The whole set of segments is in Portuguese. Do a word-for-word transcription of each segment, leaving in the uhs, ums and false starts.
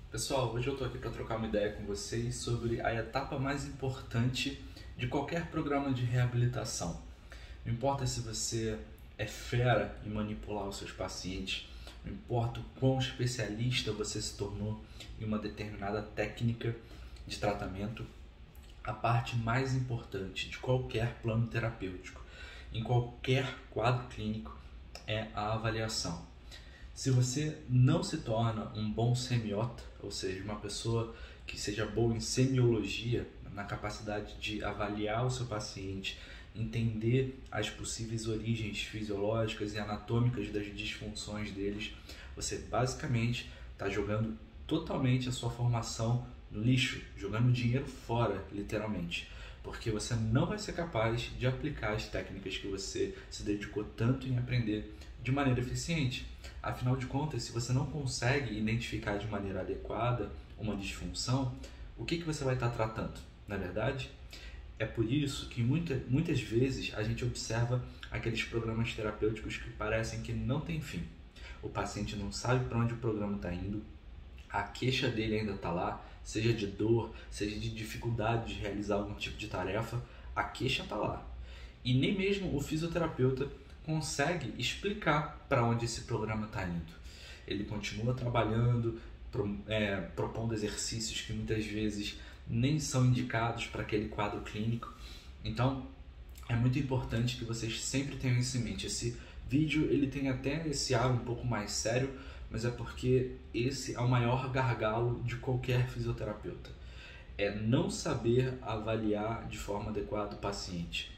Pessoal, hoje eu estou aqui para trocar uma ideia com vocês sobre a etapa mais importante de qualquer programa de reabilitação. Não importa se você é fera em manipular os seus pacientes, não importa o quão especialista você se tornou em uma determinada técnica de tratamento, a parte mais importante de qualquer plano terapêutico, em qualquer quadro clínico, é a avaliação. Se você não se torna um bom semiota, ou seja, uma pessoa que seja boa em semiologia, na capacidade de avaliar o seu paciente, entender as possíveis origens fisiológicas e anatômicas das disfunções deles, você basicamente está jogando totalmente a sua formação no lixo, jogando dinheiro fora, literalmente. Porque você não vai ser capaz de aplicar as técnicas que você se dedicou tanto em aprender de maneira eficiente. Afinal de contas, se você não consegue identificar de maneira adequada uma disfunção, o que, que você vai estar tratando? Na verdade, é por isso que muita, muitas vezes a gente observa aqueles programas terapêuticos que parecem que não tem fim. O paciente não sabe para onde o programa está indo, a queixa dele ainda está lá, seja de dor, seja de dificuldade de realizar algum tipo de tarefa, a queixa está lá. E nem mesmo o fisioterapeuta consegue explicar para onde esse programa está indo. Ele continua trabalhando, é, propondo exercícios que muitas vezes nem são indicados para aquele quadro clínico. Então, é muito importante que vocês sempre tenham isso em mente. Esse vídeo ele tem até esse ar um pouco mais sério, mas é porque esse é o maior gargalo de qualquer fisioterapeuta. É não saber avaliar de forma adequada o paciente.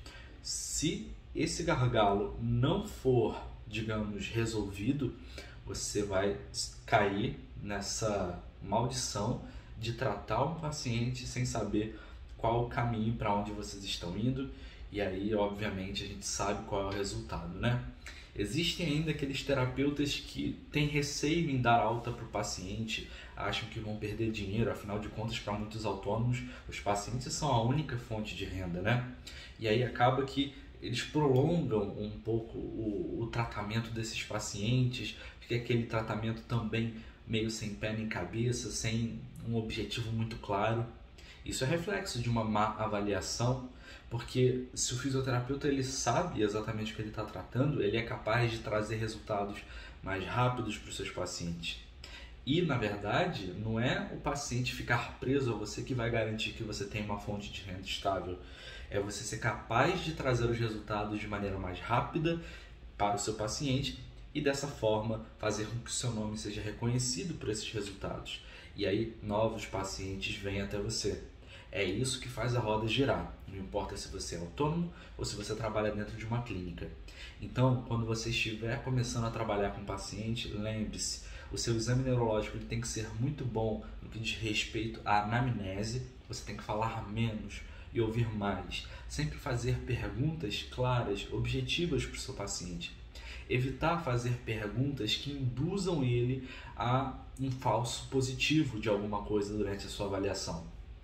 Se esse gargalo não for, digamos, resolvido, você vai cair nessa maldição de tratar um paciente sem saber qual o caminho para onde vocês estão indo, e aí, obviamente, a gente sabe qual é o resultado, né? Existem ainda aqueles terapeutas que têm receio em dar alta para o paciente, acham que vão perder dinheiro, afinal de contas, para muitos autônomos, os pacientes são a única fonte de renda, né? E aí acaba que eles prolongam um pouco o, o tratamento desses pacientes, fica aquele tratamento também meio sem pé nem cabeça, sem um objetivo muito claro. Isso é reflexo de uma má avaliação, porque se o fisioterapeuta ele sabe exatamente o que ele está tratando, ele é capaz de trazer resultados mais rápidos para os seus pacientes. E, na verdade, não é o paciente ficar preso a você que vai garantir que você tem uma fonte de renda estável. É você ser capaz de trazer os resultados de maneira mais rápida para o seu paciente e, dessa forma, fazer com que o seu nome seja reconhecido por esses resultados. E aí, novos pacientes vêm até você. É isso que faz a roda girar, não importa se você é autônomo ou se você trabalha dentro de uma clínica. Então, quando você estiver começando a trabalhar com um paciente, lembre-se, o seu exame neurológico ele tem que ser muito bom no que diz respeito à anamnese, você tem que falar menos e ouvir mais, sempre fazer perguntas claras, objetivas para o seu paciente. Evitar fazer perguntas que induzam ele a um falso positivo de alguma coisa durante a sua avaliação.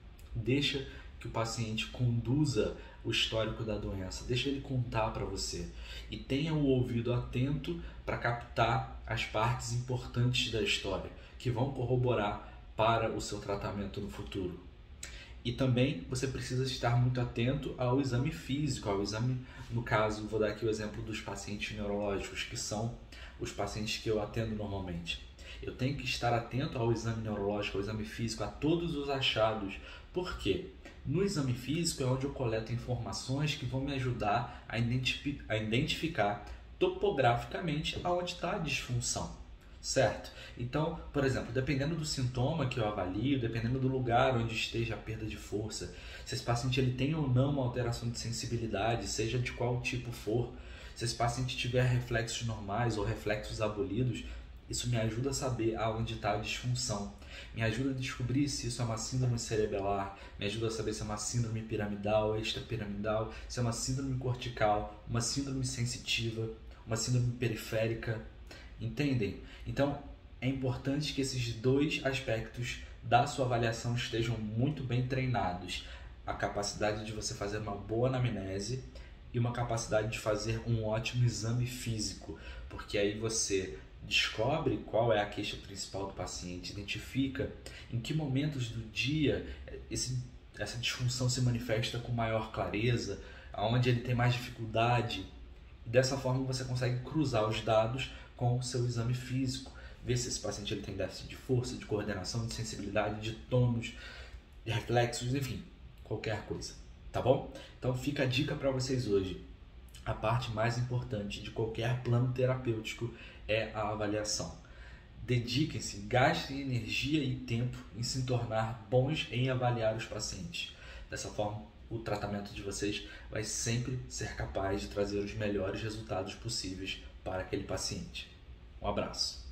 Deixa que o paciente conduza o histórico da doença, deixa ele contar para você e tenha o ouvido atento para captar as partes importantes da história que vão corroborar para o seu tratamento no futuro. E também você precisa estar muito atento ao exame físico, ao exame, no caso, vou dar aqui o exemplo dos pacientes neurológicos, que são os pacientes que eu atendo normalmente. Eu tenho que estar atento ao exame neurológico, ao exame físico, a todos os achados. Por quê? No exame físico é onde eu coleto informações que vão me ajudar a, identifi- a identificar topograficamente aonde está a disfunção, certo? Então, por exemplo, dependendo do sintoma que eu avalio, dependendo do lugar onde esteja a perda de força, se esse paciente ele tem ou não uma alteração de sensibilidade, seja de qual tipo for, se esse paciente tiver reflexos normais ou reflexos abolidos, isso me ajuda a saber aonde está a disfunção, me ajuda a descobrir se isso é uma síndrome cerebelar, me ajuda a saber se é uma síndrome piramidal, extrapiramidal, se é uma síndrome cortical, uma síndrome sensitiva, uma síndrome periférica, entendem? Então, é importante que esses dois aspectos da sua avaliação estejam muito bem treinados. A capacidade de você fazer uma boa anamnese e uma capacidade de fazer um ótimo exame físico, porque aí você descobre qual é a queixa principal do paciente, identifica em que momentos do dia esse, essa disfunção se manifesta com maior clareza, onde ele tem mais dificuldade. Dessa forma você consegue cruzar os dados com o seu exame físico, ver se esse paciente ele tem déficit de força, de coordenação, de sensibilidade, de tônus, de reflexos, enfim, qualquer coisa, tá bom? Então fica a dica para vocês hoje. A parte mais importante de qualquer plano terapêutico é a avaliação. Dediquem-se, gastem energia e tempo em se tornar bons em avaliar os pacientes. Dessa forma, o tratamento de vocês vai sempre ser capaz de trazer os melhores resultados possíveis para aquele paciente. Um abraço.